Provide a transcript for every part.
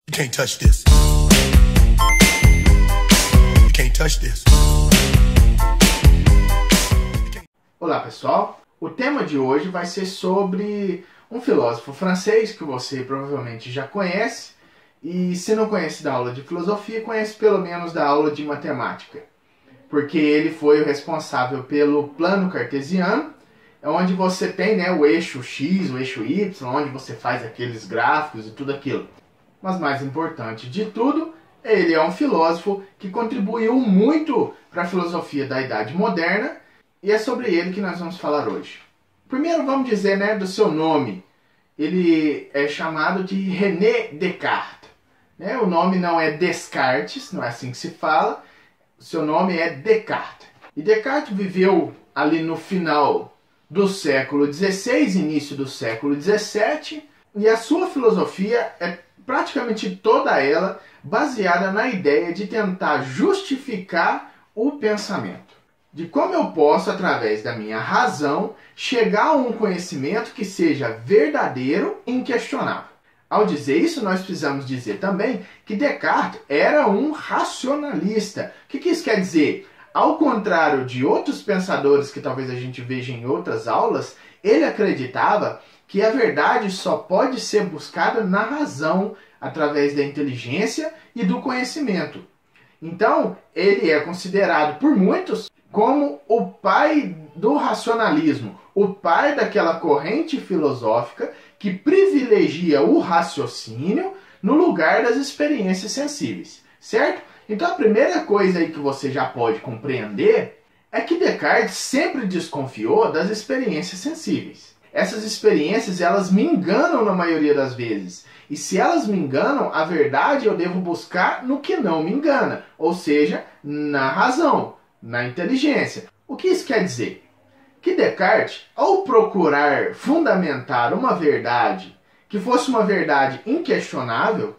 You can't touch this. You can't touch this. Olá pessoal, o tema de hoje vai ser sobre um filósofo francês que você provavelmente já conhece, e se não conhece da aula de filosofia, conhece pelo menos da aula de matemática, porque ele foi o responsável pelo plano cartesiano, onde você tem, né, o eixo X, o eixo Y, onde você faz aqueles gráficos e tudo aquilo. Mas mais importante de tudo, ele é um filósofo que contribuiu muito para a filosofia da Idade Moderna, e é sobre ele que nós vamos falar hoje. Primeiro vamos dizer, né, do seu nome. Ele é chamado de René Descartes. Né? O nome não é Descartes, não é assim que se fala. O seu nome é Descartes. E Descartes viveu ali no final do século XVI, início do século XVII, e a sua filosofia é praticamente toda ela baseada na ideia de tentar justificar o pensamento. De como eu posso, através da minha razão, chegar a um conhecimento que seja verdadeiro e inquestionável. Ao dizer isso, nós precisamos dizer também que Descartes era um racionalista. O que isso quer dizer? Ao contrário de outros pensadores que talvez a gente veja em outras aulas, ele acreditava que a verdade só pode ser buscada na razão, através da inteligência e do conhecimento. Então, ele é considerado por muitos como o pai do racionalismo, o pai daquela corrente filosófica que privilegia o raciocínio no lugar das experiências sensíveis, certo? Então a primeira coisa aí que você já pode compreender é que Descartes sempre desconfiou das experiências sensíveis. Essas experiências, elas me enganam na maioria das vezes. E se elas me enganam, a verdade eu devo buscar no que não me engana, ou seja, na razão, na inteligência. O que isso quer dizer? Que Descartes, ao procurar fundamentar uma verdade que fosse uma verdade inquestionável,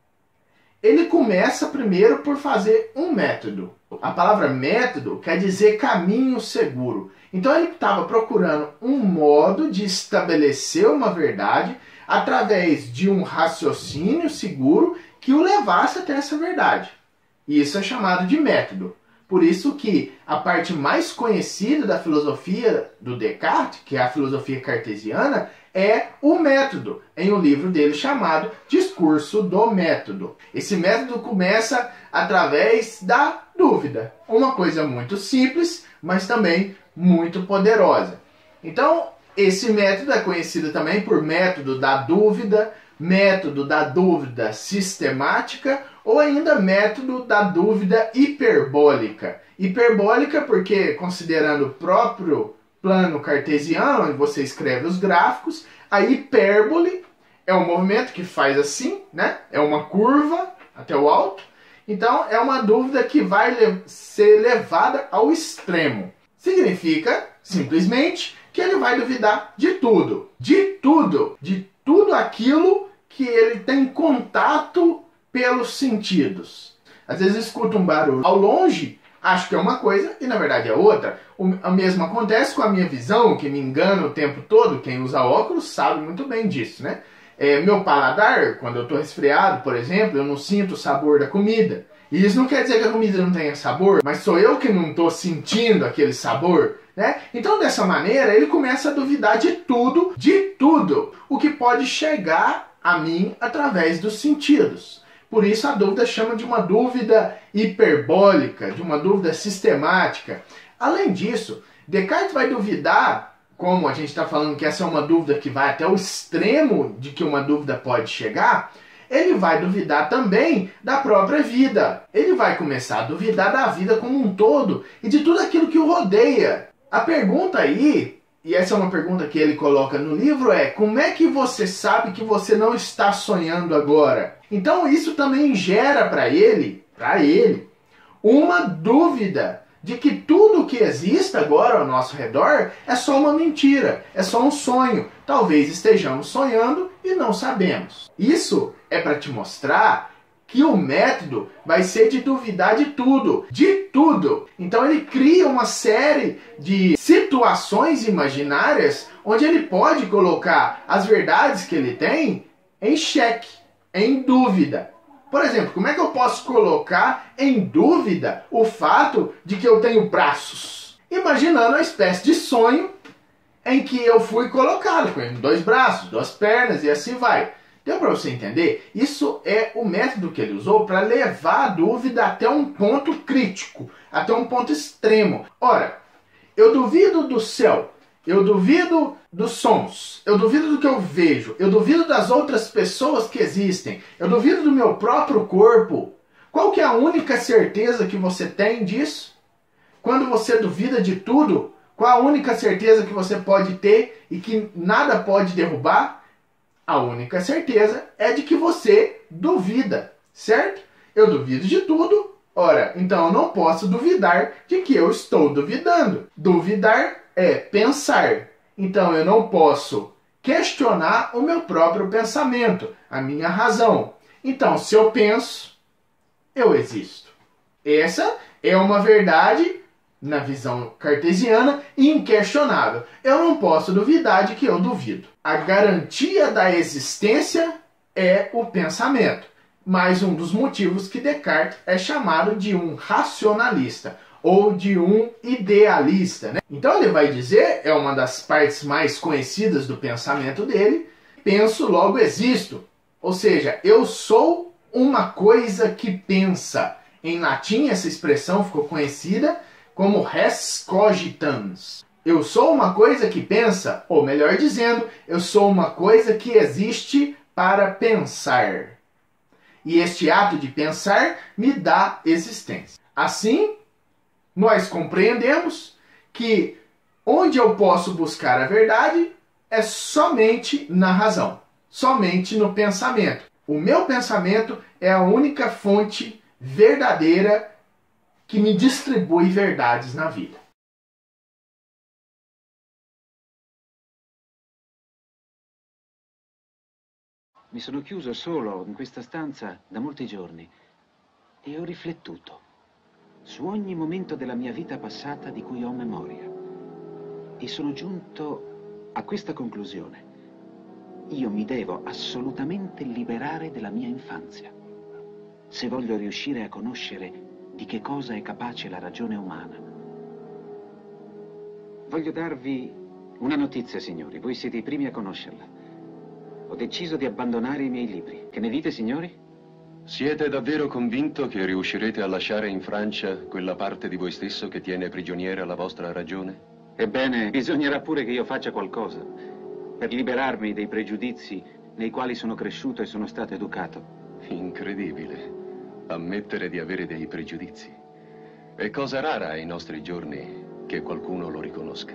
ele começa primeiro por fazer um método. A palavra método quer dizer caminho seguro. Então ele estava procurando um modo de estabelecer uma verdade através de um raciocínio seguro que o levasse até essa verdade. E isso é chamado de método. Por isso que a parte mais conhecida da filosofia do Descartes, que é a filosofia cartesiana, é o método, em um livro dele chamado Discurso do Método. Esse método começa através da dúvida. Uma coisa muito simples, mas também muito poderosa. Então, esse método é conhecido também por método da dúvida sistemática, ou ainda método da dúvida hiperbólica. Hiperbólica porque, considerando o próprio plano cartesiano, onde você escreve os gráficos, a hipérbole é um movimento que faz assim, né? É uma curva até o alto. Então, é uma dúvida que vai ser levada ao extremo. Significa, simplesmente, que ele vai duvidar de tudo. De tudo aquilo que ele tem contato pelos sentidos. Às vezes escuta um barulho ao longe, acho que é uma coisa e na verdade é outra. O mesmo acontece com a minha visão, que me engana o tempo todo. Quem usa óculos sabe muito bem disso, né? Meu paladar, quando eu estou resfriado, por exemplo, eu não sinto o sabor da comida. E isso não quer dizer que a comida não tenha sabor, mas sou eu que não estou sentindo aquele sabor, né? Então, dessa maneira, ele começa a duvidar de tudo, o que pode chegar a mim através dos sentidos. Por isso, a dúvida chama de uma dúvida hiperbólica, de uma dúvida sistemática. Além disso, Descartes vai duvidar, como a gente está falando que essa é uma dúvida que vai até o extremo de que uma dúvida pode chegar, ele vai duvidar também da própria vida. Ele vai começar a duvidar da vida como um todo e de tudo aquilo que o rodeia. A pergunta aí, e essa é uma pergunta que ele coloca no livro, é: como é que você sabe que você não está sonhando agora? Então isso também gera para ele, uma dúvida de que tudo que existe agora ao nosso redor é só uma mentira, é só um sonho. Talvez estejamos sonhando e não sabemos. Isso é para te mostrar que o método vai ser de duvidar de tudo. Então ele cria uma série de situações imaginárias onde ele pode colocar as verdades que ele tem em xeque, em dúvida. Por exemplo, como é que eu posso colocar em dúvida o fato de que eu tenho braços? Imaginando uma espécie de sonho em que eu fui colocado com 2 braços, 2 pernas e assim vai. Deu para você entender? Isso é o método que ele usou para levar a dúvida até um ponto crítico, até um ponto extremo. Ora, eu duvido do céu, eu duvido dos sons, eu duvido do que eu vejo, eu duvido das outras pessoas que existem, eu duvido do meu próprio corpo. Qual que é a única certeza que você tem disso? Quando você duvida de tudo, qual a única certeza que você pode ter e que nada pode derrubar? A única certeza é de que você duvida, certo? Eu duvido de tudo, ora, então eu não posso duvidar de que eu estou duvidando. Duvidar é pensar, então eu não posso questionar o meu próprio pensamento, a minha razão. Então, se eu penso, eu existo. Essa é uma verdade, na visão cartesiana, inquestionável. Eu não posso duvidar de que eu duvido. A garantia da existência é o pensamento. Mais um dos motivos que Descartes é chamado de um racionalista ou de um idealista, né? Então ele vai dizer, é uma das partes mais conhecidas do pensamento dele, penso, logo existo. Ou seja, eu sou uma coisa que pensa. Em latim, essa expressão ficou conhecida como res cogitans. Eu sou uma coisa que pensa, ou melhor dizendo, eu sou uma coisa que existe para pensar. E este ato de pensar me dá existência. Assim, nós compreendemos que onde eu posso buscar a verdade é somente na razão, somente no pensamento. O meu pensamento é a única fonte verdadeira que me distribui verdades na vida. Mi sono chiuso solo in questa stanza da molti giorni e ho riflettuto su ogni momento della mia vita passata di cui ho memoria e sono giunto a questa conclusione. Io mi devo assolutamente liberare della mia infanzia se voglio riuscire a conoscere di che cosa è capace la ragione umana. Voglio darvi una notizia, signori. Voi siete i primi a conoscerla. Ho deciso di abbandonare i miei libri. Che ne dite, signori? Siete davvero convinto che riuscirete a lasciare in Francia quella parte di voi stesso che tiene prigioniera la vostra ragione? Ebbene, bisognerà pure che io faccia qualcosa per liberarmi dei pregiudizi nei quali sono cresciuto e sono stato educato. Incredibile. Ammettere di avere dei pregiudizi. È cosa rara ai nostri giorni che qualcuno lo riconosca.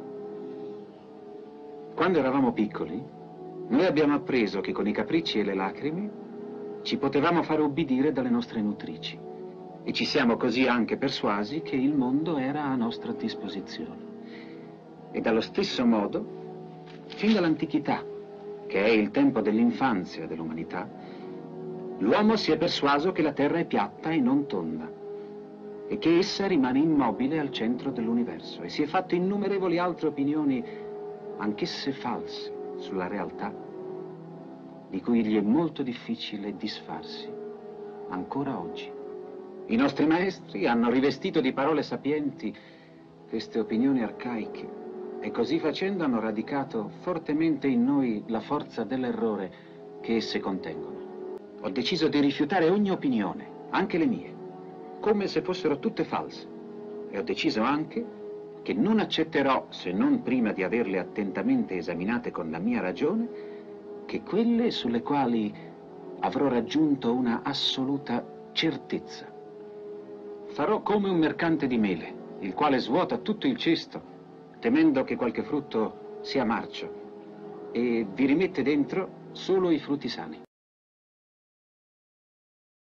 Quando eravamo piccoli, noi abbiamo appreso che con i capricci e le lacrime ci potevamo fare ubbidire dalle nostre nutrici. E ci siamo così anche persuasi che il mondo era a nostra disposizione. E dallo stesso modo, fin dall'antichità, che è il tempo dell'infanzia dell'umanità, l'uomo si è persuaso che la Terra è piatta e non tonda e che essa rimane immobile al centro dell'universo e si è fatto innumerevoli altre opinioni, anch'esse false, sulla realtà, di cui gli è molto difficile disfarsi, ancora oggi. I nostri maestri hanno rivestito di parole sapienti queste opinioni arcaiche e così facendo hanno radicato fortemente in noi la forza dell'errore che esse contengono. Ho deciso di rifiutare ogni opinione, anche le mie, come se fossero tutte false. E ho deciso anche che non accetterò, se non prima di averle attentamente esaminate con la mia ragione, che quelle sulle quali avrò raggiunto una assoluta certezza. Farò come un mercante di mele, il quale svuota tutto il cesto, temendo che qualche frutto sia marcio, e vi rimette dentro solo i frutti sani.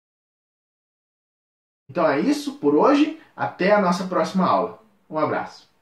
Então é isso por hoje. Até a nossa próxima aula. Um abraço.